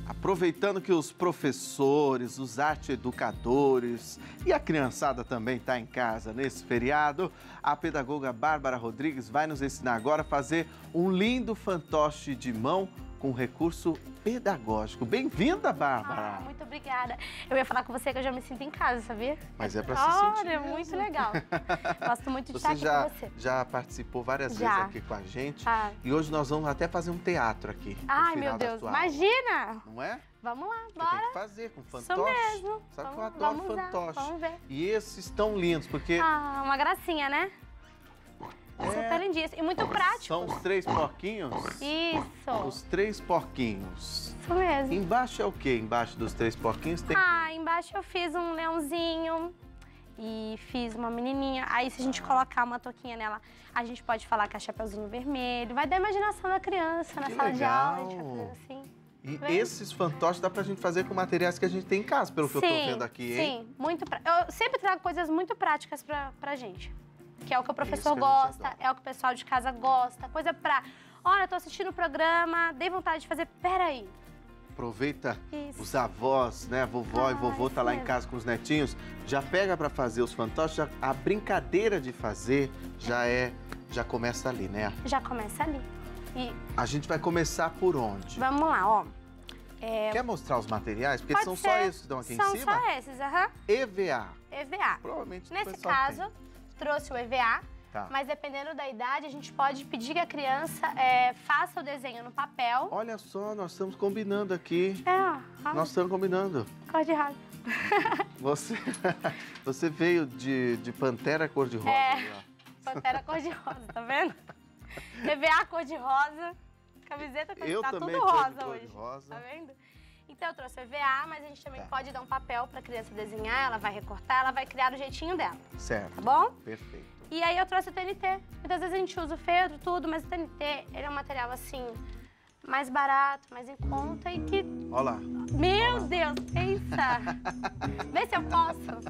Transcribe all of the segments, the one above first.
Aproveitando que os professores, os arte-educadores e a criançada também está em casa nesse feriado, a pedagoga Bárbara Rodrigues vai nos ensinar agora a fazer um lindo fantoche de mão com recurso pedagógico. Bem-vinda, Bárbara! Ah, muito obrigada. Eu ia falar com você que eu já me sinto em casa, sabia? Mas é para se sentir Olha, mesmo. muito legal. Gosto muito de estar aqui com você. Já participou várias vezes aqui com a gente. E hoje nós vamos até fazer um teatro aqui. Ai, meu Deus, imagina! Não é? Vamos lá, Você bora. tem que fazer com fantoche. Isso mesmo. Sabe que eu adoro fantoche. Vamos ver. E esses estão lindos, porque... Ah, uma gracinha, né? Super lindíssimo. E muito prático. São os 3 porquinhos? Isso. Os 3 porquinhos. Isso mesmo. Embaixo é o quê? Embaixo dos 3 porquinhos tem... Embaixo eu fiz um leãozinho e fiz uma menininha. Aí se a gente colocar uma touquinha nela, a gente pode falar que é chapeuzinho vermelho. Vai da imaginação da criança na sala de aula. A gente vai fazer assim. E esses fantoches dá pra gente fazer com materiais que a gente tem em casa, pelo que eu tô vendo aqui, hein? Sim, muito eu sempre trago coisas muito práticas pra gente. Que é o que o professor gosta, é o que o pessoal de casa gosta. Coisa pra... Olha, tô assistindo o programa, dei vontade de fazer, peraí. Aproveita os avós, né? Vovó e vovô tá lá em casa com os netinhos. Já pega pra fazer os fantoches, a brincadeira de fazer já começa ali, né? Já começa ali. E a gente vai começar por onde? Vamos lá, ó. Quer mostrar os materiais? Porque são só esses que estão aqui em cima? São só esses, EVA. EVA. Provavelmente nesse caso, trouxe o EVA, mas dependendo da idade, a gente pode pedir que a criança faça o desenho no papel. Olha só, nós estamos combinando aqui. Nós estamos combinando. Cor de rosa. Você veio de pantera cor-de-rosa. Pantera cor-de-rosa, tá vendo? EVA cor-de-rosa, camiseta cor-de-rosa, tá tudo rosa hoje. Tá vendo? Então eu trouxe o EVA, mas a gente também pode dar um papel pra criança desenhar, ela vai recortar, ela vai criar do jeitinho dela. Certo. Tá bom? Perfeito. E aí eu trouxe o TNT. Muitas vezes a gente usa o feltro, tudo, mas o TNT, ele é um material assim, mais barato, mais em conta e que... Olha lá. Meu Deus, pensa! Vê se eu posso.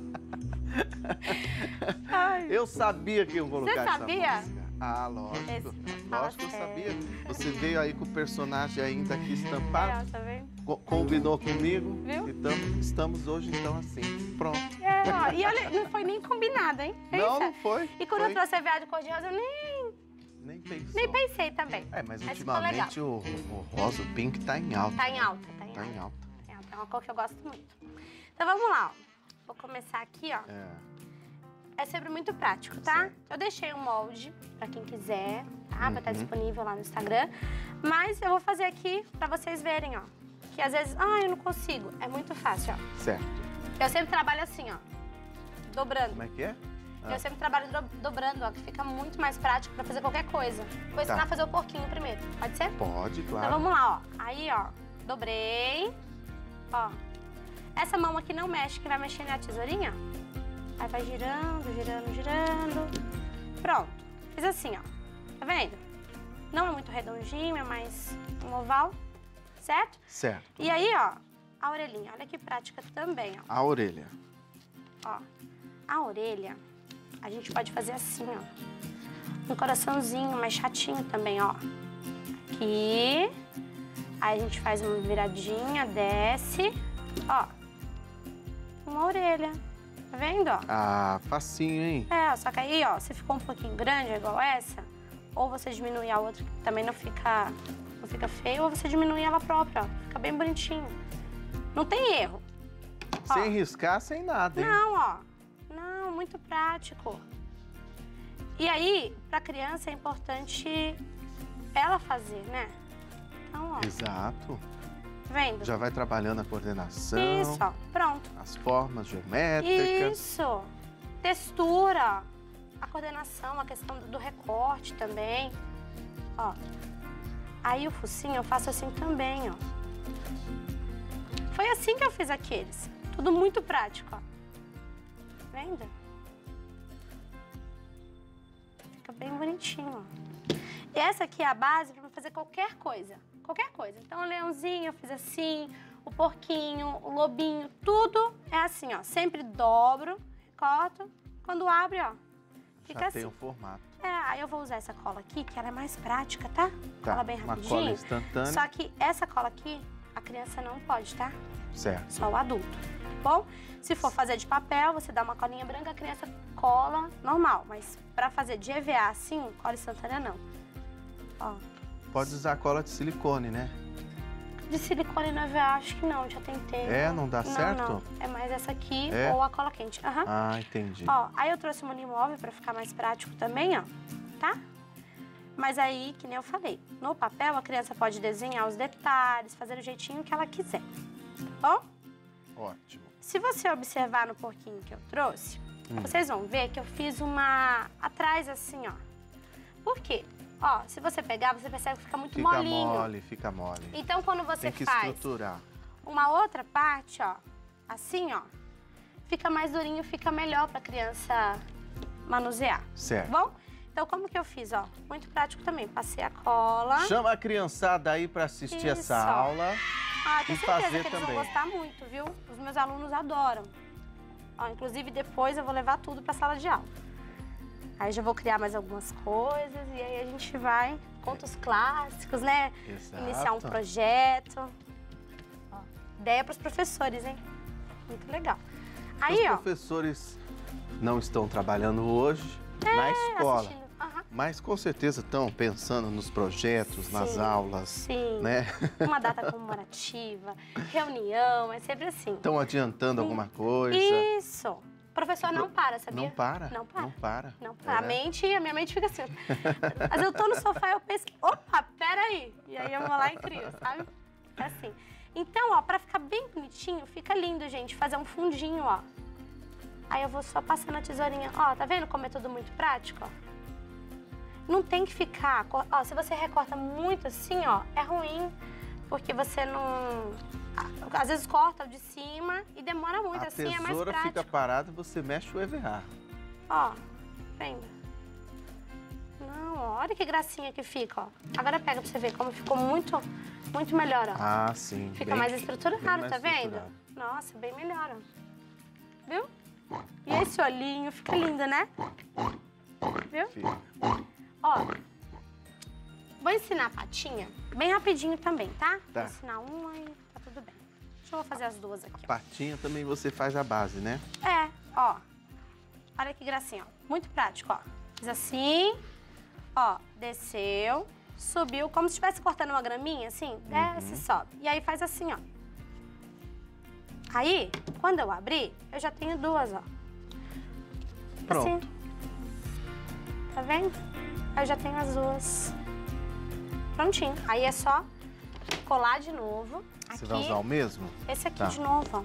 Eu sabia que iam colocar essa música. Você sabia? Lógico. Lógico que eu sabia. Você veio aí com o personagem ainda aqui estampado. Tá vendo? Combinou comigo. Viu? Então, estamos hoje, então, assim. Pronto. E olha, não foi nem combinado, hein? Pensa. Não foi. E quando eu trouxe EVA de cor-de-rosa, eu nem pensou. Nem pensei também. Mas ultimamente o rosa, o pink, tá em alta. Tá em alta, tá em alta. É uma cor que eu gosto muito. Então vamos lá, ó. Vou começar aqui, ó. É sempre muito prático, tá? Certo. Eu deixei um molde pra quem quiser, tá? Vai estar disponível lá no Instagram. Mas eu vou fazer aqui pra vocês verem, ó. Que às vezes, eu não consigo. É muito fácil, ó. Certo. Eu sempre trabalho assim, ó. Dobrando. Como é que é? Eu sempre trabalho dobrando, ó, que fica muito mais prático pra fazer qualquer coisa. Vou ensinar a fazer o porquinho primeiro, pode ser? Pode, claro. Então vamos lá, ó. Aí, ó, dobrei. Ó. Essa mão aqui não mexe, que vai mexer na tesourinha. Aí vai girando, girando, girando. Pronto. Fiz assim, ó. Tá vendo? Não é muito redondinho, é mais um oval, certo? Certo. E aí, ó, a orelhinha. Olha que prática também, ó. A orelha. Ó, a orelha, a gente pode fazer assim, ó. Um coraçãozinho mais chatinho também, ó. Aqui. Aí a gente faz uma viradinha, desce. Ó, uma orelha. Tá vendo, ó? Facinho, hein? Só que aí, ó, se ficou um pouquinho grande, igual essa, ou você diminui a outra, que também não fica feio, ou você diminui ela própria, ó. Fica bem bonitinho. Não tem erro. Sem riscar, sem nada, hein? Não, ó. Não, muito prático. E aí, pra criança é importante ela fazer, né? Então, ó. Exato. Tá vendo? Já vai trabalhando a coordenação. Isso, ó. Pronto. As formas geométricas. Isso. Textura. A coordenação, a questão do recorte também. Ó. Aí o focinho eu faço assim também, ó. Foi assim que eu fiz aqueles. Tudo muito prático, ó. Tá vendo? Fica bem bonitinho, ó. E essa aqui é a base pra fazer qualquer coisa. Qualquer coisa. Então, o leãozinho eu fiz assim, o porquinho, o lobinho, tudo é assim, ó. Sempre dobro, recorto. Quando abre, ó, fica assim. Já tem o formato. Aí eu vou usar essa cola aqui, que ela é mais prática, tá? Tá, Cola bem uma rapidinho. cola instantânea. Só que essa cola aqui, a criança não pode, tá? Certo. Só o adulto, bom? Se for fazer de papel, você dá uma colinha branca, a criança cola normal. Mas pra fazer de EVA assim, cola instantânea não. Ó. Pode usar cola de silicone, né? De silicone no EVA, acho que não, já tentei. É, não dá certo? Não, é mais essa aqui É? ou a cola quente. Aham. Ah, entendi. Ó, aí eu trouxe uma unimóvel pra ficar mais prático também, ó, tá? Mas aí, que nem eu falei, no papel a criança pode desenhar os detalhes, fazer o jeitinho que ela quiser, tá bom? Ótimo. Se você observar no porquinho que eu trouxe, vocês vão ver que eu fiz uma atrás assim, ó. Por quê? Ó, se você pegar, você percebe que fica muito molinho. Fica mole. Então, quando você Tem que faz estruturar. uma outra parte, ó, assim, ó, fica mais durinho, fica melhor pra criança manusear. Certo. Tá bom? Então, como que eu fiz, ó? Muito prático também. Passei a cola. Chama a criançada aí para assistir essa Isso. aula. Ah, tenho E certeza fazer que eles também. vão gostar muito, viu? Os meus alunos adoram. Ó, inclusive, depois eu vou levar tudo pra sala de aula. Aí já vou criar mais algumas coisas e aí a gente vai, contos clássicos, né? Exato. Iniciar um projeto. Ó, ideia pros professores, hein? Muito legal. Aí, Os ó. professores não estão trabalhando hoje na escola, assistindo. Aham. mas com certeza estão pensando nos projetos, nas Sim, aulas, Sim. né? Uma data comemorativa, reunião, é sempre assim. Estão adiantando alguma coisa. Isso. O professor não para, sabia? Não para. Não para. Não para. Não para. É. A minha mente fica assim. Mas eu tô no sofá e eu penso, opa, peraí. E aí eu vou lá e crio, sabe? É assim. Então, ó, pra ficar bem bonitinho, fica lindo, gente, fazer um fundinho, ó. Aí eu vou só passando a tesourinha. Ó, tá vendo como é tudo muito prático, ó? Não tem que ficar... Ó, se você recorta muito assim, ó, é ruim. Porque você não... Às vezes corta o de cima e demora muito, assim é mais prático. A tesoura fica parada e você mexe o EVA. Ó, vendo? Não, ó, olha que gracinha que fica, ó. Agora pega pra você ver como ficou muito melhor, ó. Ah, sim. Fica mais estruturado, bem mais tá vendo? estruturado. Nossa, bem melhor, ó. Viu? E esse olhinho fica lindo, né? Viu? Fica. Ó, vou ensinar a patinha bem rapidinho também, tá? Tá. Vou ensinar uma e tá tudo bem. Deixa eu fazer as duas aqui, ó. Patinha também você faz a base, né? É, ó. Olha que gracinha, ó. Muito prático, ó. Fiz assim, ó, desceu, subiu, como se estivesse cortando uma graminha, assim, desce e sobe. E aí faz assim, ó. Aí, quando eu abrir, eu já tenho duas, ó. Pronto. Assim. Tá vendo? Aí eu já tenho as duas. Prontinho. Aí é só colar de novo. Você Aqui, vai usar o mesmo? esse aqui Tá. de novo, ó.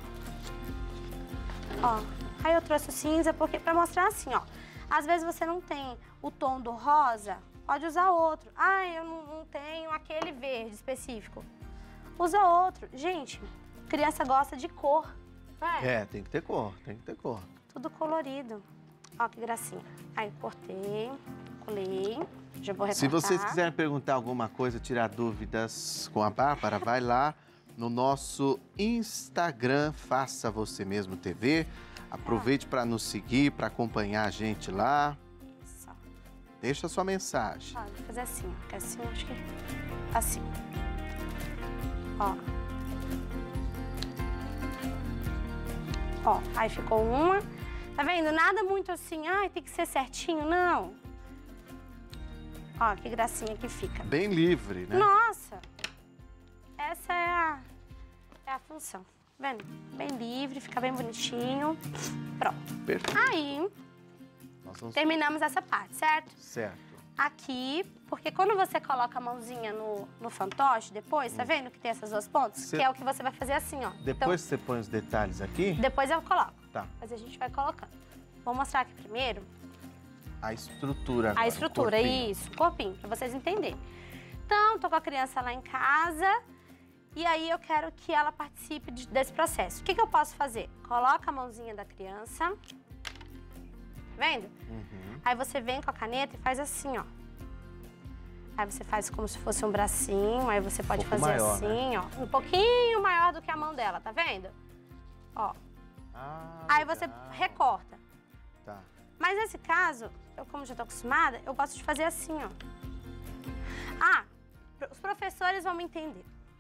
Ó. Aí eu trouxe o cinza porque pra mostrar assim, ó. Às vezes você não tem o tom do rosa, pode usar outro. Ah, eu não tenho aquele verde específico. Usa outro. Gente, criança gosta de cor. Não é? É, tem que ter cor, tem que ter cor. Tudo colorido. Ó que gracinha. Aí cortei, colei. Já vou recortar. Se vocês quiserem perguntar alguma coisa, tirar dúvidas com a Bárbara, vai lá no nosso Instagram, Faça Você Mesmo TV. Aproveite para nos seguir, para acompanhar a gente lá. Isso. Deixa a sua mensagem. Ó, vou fazer assim, ó. Porque assim, acho que... Assim. Ó. Ó, aí ficou uma. Tá vendo? Nada muito assim, ai, tem que ser certinho, não. Ó, que gracinha que fica. Bem livre, né? Nossa! Essa é a função. Tá vendo? Bem livre, fica bem bonitinho. Pronto. Perfeito. Aí, Nós vamos... terminamos essa parte, certo? Certo. Aqui, porque quando você coloca a mãozinha no fantoche, depois, tá vendo que tem essas duas pontas? Que é o que você vai fazer assim, ó. Depois você põe os detalhes aqui? Então, depois eu coloco. Tá. Mas a gente vai colocando. Vou mostrar aqui primeiro A estrutura agora, a estrutura, o corpinho. isso, corpinho, pra vocês entenderem. Então, tô com a criança lá em casa e aí eu quero que ela participe desse processo. O que eu posso fazer? Coloca a mãozinha da criança, tá vendo? Aí você vem com a caneta e faz assim, ó. Aí você faz como se fosse um bracinho, aí você pode pouco fazer maior, assim, ó. Um pouquinho maior do que a mão dela, tá vendo? Ó. Ah, Aí você legal. recorta. Tá. Mas nesse caso, eu como já tô acostumada, eu gosto de fazer assim, ó. Ah, os professores vão me entender.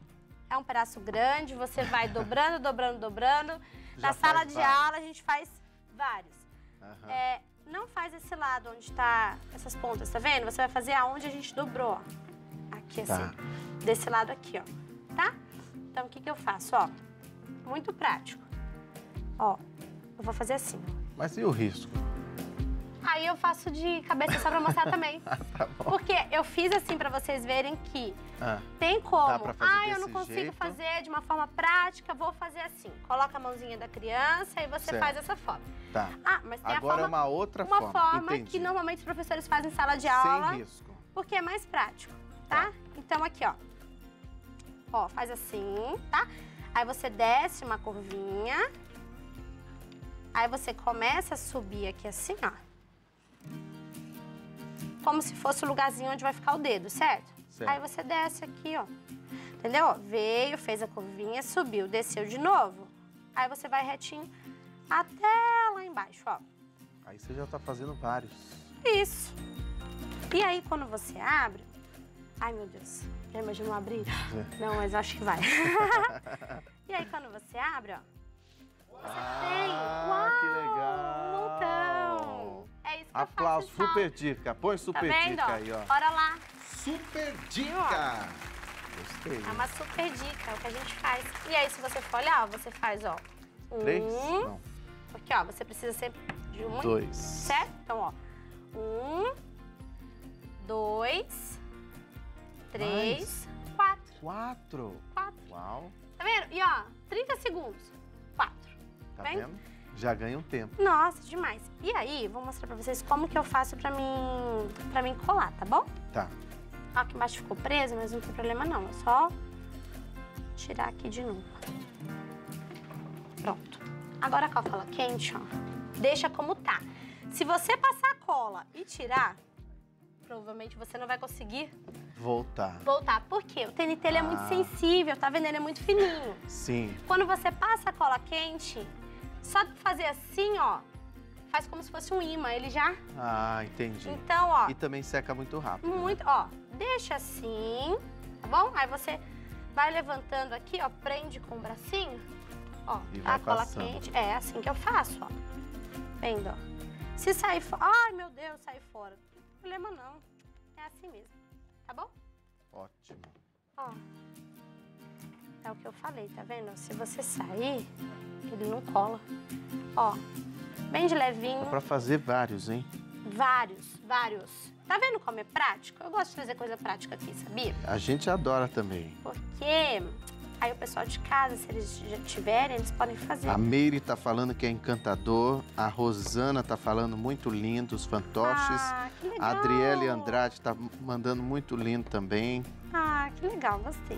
é um pedaço grande, você vai dobrando, dobrando, dobrando. Já Na sala faz de vários. aula a gente faz vários. Aham. Não faz esse lado onde tá essas pontas, tá vendo? Você vai fazer aonde a gente dobrou, ó. Aqui assim, Tá. desse lado aqui, ó, tá? Então, o que que eu faço, ó? Muito prático. Ó, eu vou fazer assim. Mas e o risco? Aí eu faço de cabeça só pra mostrar também. Tá bom. Porque eu fiz assim pra vocês verem que Ah, tem como. Dá pra fazer Eu não desse consigo jeito? fazer de uma forma prática, vou fazer assim. Coloca a mãozinha da criança e você Certo. faz dessa forma. tá. Mas tem Agora a é forma, uma outra uma forma. forma Entendi. que normalmente os professores fazem em sala de aula, Sem risco. porque é mais prático, tá? Então aqui, ó. Ó, faz assim, tá? Aí você desce uma curvinha. Aí você começa a subir aqui assim, ó. Como se fosse o lugarzinho onde vai ficar o dedo, certo? Certo. Aí você desce aqui, ó. Entendeu? Ó, veio, fez a curvinha, subiu, desceu de novo. Aí você vai retinho até lá embaixo, ó. Aí você já tá fazendo vários. Isso. E aí, quando você abre... Ai, meu Deus. Já imaginou abrir? Não, mas eu acho que vai. E aí, quando você abre, ó. Você tem... Uau, que legal. um montão. É isso que Aplauso, eu faço em super dica. Põe sala. super Tá vendo, dica ó? aí, ó. Bora lá. Super dica! Gostei. É uma super dica, é o que a gente faz. E aí, se você for olhar, ó, você faz, ó. 3? Não. Porque, ó, você precisa sempre de 2. certo? Então, ó. 1, 2, 3, 4. 4. 4. Uau. Tá vendo? E, ó, 30 segundos. 4. Tá Vem? vendo? Já ganha um tempo. Nossa, demais. E aí, vou mostrar pra vocês como que eu faço pra mim colar, tá bom? Tá. Ó, aqui embaixo ficou preso, mas não tem problema não. É só tirar aqui de novo. Pronto. Agora com a cola quente, ó, deixa como tá. Se você passar a cola e tirar, provavelmente você não vai conseguir Voltar. voltar. Por quê? O TNT ele é muito sensível, tá vendo? Ele é muito fininho. Sim. Quando você passa a cola quente, só de fazer assim, ó, faz como se fosse um imã. Ele já... Ah, entendi. Então, ó, E também seca muito rápido. né? muito, ó, deixa assim, tá bom? Aí você vai levantando aqui, ó, prende com o bracinho, ó, E tá vai a cola passando. quente. É assim que eu faço, ó. Vendo, ó. Se sair fora, ai meu Deus, sair fora. Não tem problema não, é assim mesmo, tá bom? Ótimo. Ó, é o que eu falei, tá vendo? Se você sair, ele não cola. Ó, bem de levinho. Dá pra fazer vários, hein? Vários, vários. Tá vendo como é prático? Eu gosto de fazer coisa prática aqui, sabia? A gente adora também. Porque aí o pessoal de casa, se eles já tiverem, eles podem fazer. A Meire tá falando que é encantador. A Rosana tá falando muito lindo, os fantoches. Ah, que legal. A Adriele Andrade tá mandando muito lindo também. Ah, que legal, gostei.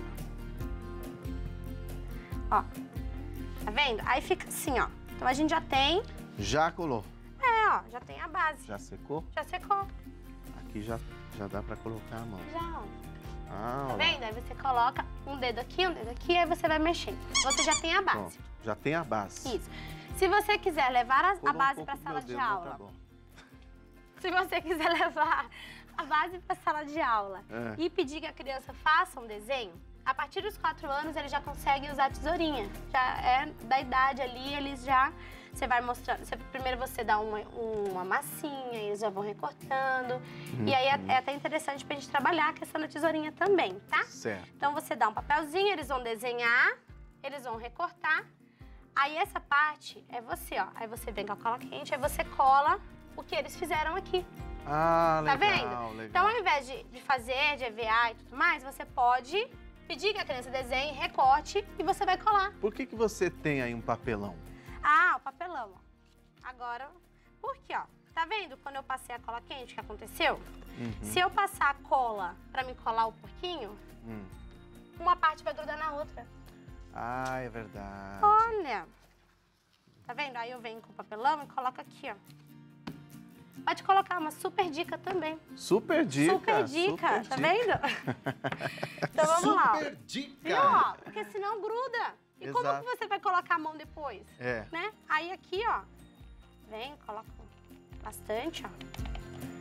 Ó, tá vendo? Aí fica assim, ó. Então a gente já tem, Já colou. ó, já tem a base. Já secou? Já secou, Aqui já dá pra colocar a mão. já, ó. Ah, Tá ó. vendo? Aí você coloca um dedo aqui, aí você vai mexendo. Você já tem a base. Pronto, já tem a base. Isso. Se você quiser levar a Colou um base pouco pra do sala meu de dedo, mas aula, Tá bom. se você quiser levar a base para a sala de aula e pedir que a criança faça um desenho, a partir dos 4 anos eles já conseguem usar a tesourinha. Já é da idade ali, eles já... Você vai mostrando... Primeiro você dá uma massinha, eles já vão recortando. E aí é até interessante pra gente trabalhar a questão da tesourinha também, tá? Certo. Então você dá um papelzinho, eles vão desenhar, eles vão recortar. Aí essa parte é você, ó. Aí você vem com a cola quente, aí você cola o que eles fizeram aqui. Ah, Tá legal, vendo? legal. Então, ao invés de fazer, de EVA e tudo mais, você pode pedir que a criança desenhe, recorte e você vai colar. Por que você tem aí um papelão? Ah, o papelão, ó. Agora, por quê, ó? Tá vendo quando eu passei a cola quente, o que aconteceu? Se eu passar a cola pra me colar o porquinho, uma parte vai grudar na outra. Ah, é verdade. Olha! Tá vendo? Aí eu venho com o papelão e coloco aqui, ó. Pode colocar uma super dica também. Super dica. Super dica, tá vendo? Então vamos lá, ó. Super dica. Viu, ó? Porque senão gruda. E como Exato. que você vai colocar a mão depois? É. Né? Aí aqui, ó, vem, coloca bastante, ó.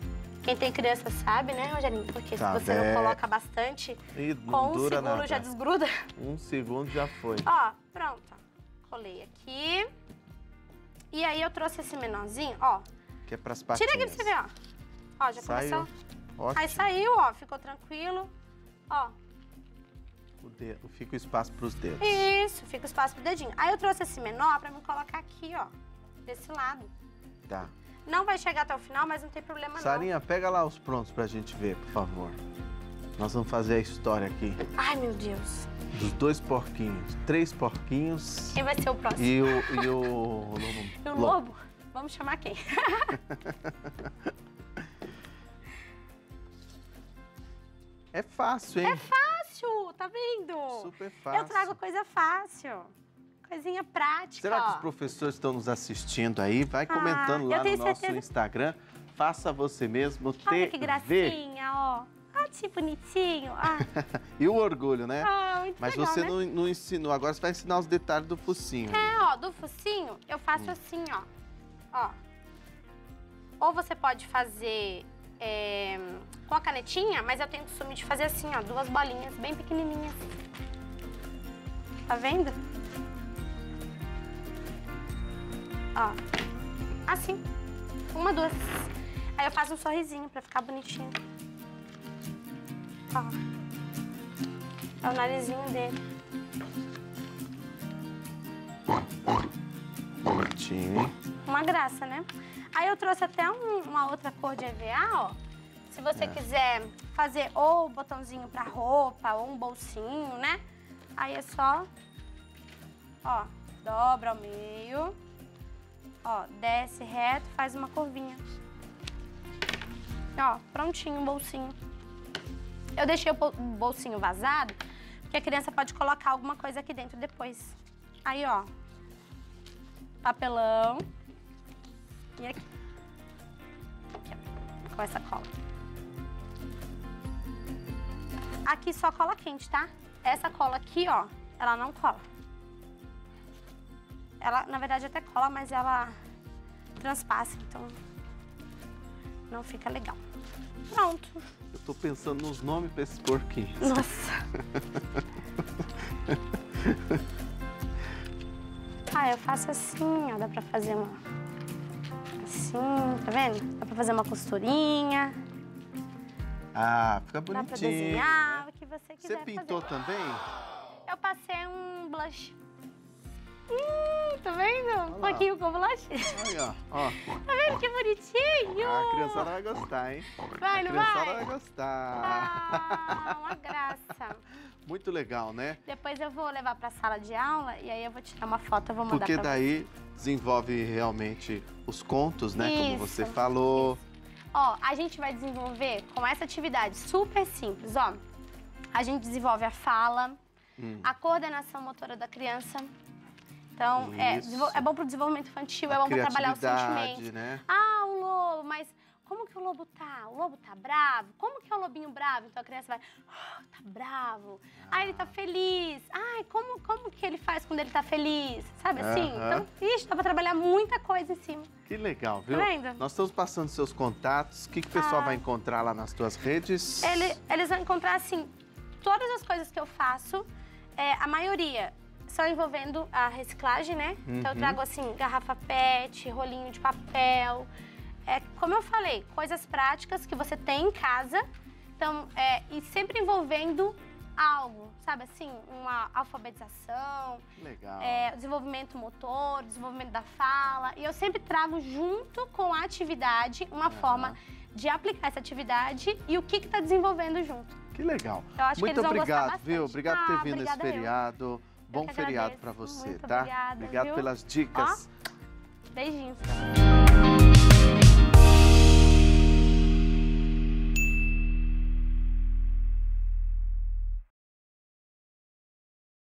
Quem tem criança sabe, né, Rogerinho? Porque Tá, se você não coloca bastante, E não com um dura segundo nada. já desgruda. 1 segundo já foi. Ó, pronto. Colei aqui. E aí eu trouxe esse menorzinho, ó. Que é pras patinhas. Tira aqui pra você ver, ó. Ó, já Saiu. começou. Ótimo. Aí saiu, ó, ficou tranquilo. Ó. Fica o espaço pros dedos. Isso, fica o espaço pro dedinho. Aí eu trouxe esse menor pra me colocar aqui, ó. Desse lado. Tá. Não vai chegar até o final, mas não tem problema não. Sarinha, pega lá os prontos pra gente ver, por favor. Nós vamos fazer a história aqui Ai, meu Deus. dos 2 porquinhos, 3 porquinhos Quem vai ser o próximo? e o lobo. E o lobo? Vamos chamar quem? É fácil, hein? É fácil, tá vendo? Super fácil. Eu trago coisa fácil. Coisinha prática, Será que ó. os professores estão nos assistindo aí? Vai comentando lá eu no tenho nosso certeza. Instagram. Faça você mesmo Olha que TV. gracinha, ó. Ah, que bonitinho. Ah, E o orgulho, né? muito Mas legal, você né? não ensinou. Agora você vai ensinar os detalhes do focinho. É, ó, do focinho, eu faço assim, ó. Ó. Ou você pode fazer com a canetinha, mas eu tenho o costume de fazer assim, ó, 2 bolinhas bem pequenininhas. Tá vendo? Ó. Assim. 1, 2. Aí eu faço um sorrisinho pra ficar bonitinho. Ó. É o narizinho dele. Bonitinho, hein? Uma graça, né? Aí eu trouxe até uma outra cor de EVA, ó. Se você quiser fazer ou botãozinho pra roupa ou um bolsinho, né? Aí é só, ó, dobra ao meio. Ó, desce reto, faz uma curvinha. Ó, prontinho o bolsinho. Eu deixei o bolsinho vazado, porque a criança pode colocar alguma coisa aqui dentro depois. Aí, ó, papelão. E aqui. Aqui, ó, com essa cola. Aqui só cola quente, tá? Essa cola aqui, ó, ela não cola. Ela, na verdade, até cola, mas ela transpassa, então não fica legal. Pronto. Eu tô pensando nos nomes pra esses porquinhos. Nossa. Ah, eu faço assim, ó, dá pra fazer uma... Assim, tá vendo? Dá pra fazer uma costurinha. Ah, fica Dá pra bonitinho. desenhar, o que você quiser Você pintou fazer. também? Eu passei um blush. Tá vendo? Um pouquinho com blush. Aí, ó. Tá vendo que bonitinho? A criançada vai gostar, hein? Vai, A não criançada vai? vai gostar. Ah, uma graça. Muito legal, né? Depois eu vou levar pra sala de aula e aí eu vou tirar uma foto, eu vou mandar Porque pra daí desenvolve realmente os contos, né? Como você Isso, falou. Ó, a gente vai desenvolver com essa atividade super simples, ó. A gente desenvolve a fala, a coordenação motora da criança. Então, Isso. é bom pro desenvolvimento infantil, é A bom pra trabalhar o criatividade, sentimento. né? Ah, o lobo, mas como que o lobo tá? O lobo tá bravo? Como que é o lobinho bravo? Então a criança vai, tá bravo. Ah, ele tá feliz. Ai, como que ele faz quando ele tá feliz? Sabe assim? Aham. Então, ixi, dá pra trabalhar muita coisa em cima. Que legal, viu? Tá vendo? Nós estamos passando seus contatos. O que o pessoal vai encontrar lá nas tuas redes? Eles vão encontrar, assim, todas as coisas que eu faço, a maioria são envolvendo a reciclagem, né? Então eu trago, assim, garrafa PET, rolinho de papel. Como eu falei, coisas práticas que você tem em casa. Então, e sempre envolvendo algo, sabe assim? Uma alfabetização, Legal. desenvolvimento motor, desenvolvimento da fala. E eu sempre trago junto com a atividade uma forma de aplicar essa atividade e o que está desenvolvendo junto. Que legal. Eu acho que Muito eles vão gostar obrigado, bastante. viu? Obrigado por ter vindo nesse Obrigada eu. feriado. Bom que feriado agradeço. pra você, Muito tá? obrigada, Obrigado viu? pelas dicas. Beijinhos.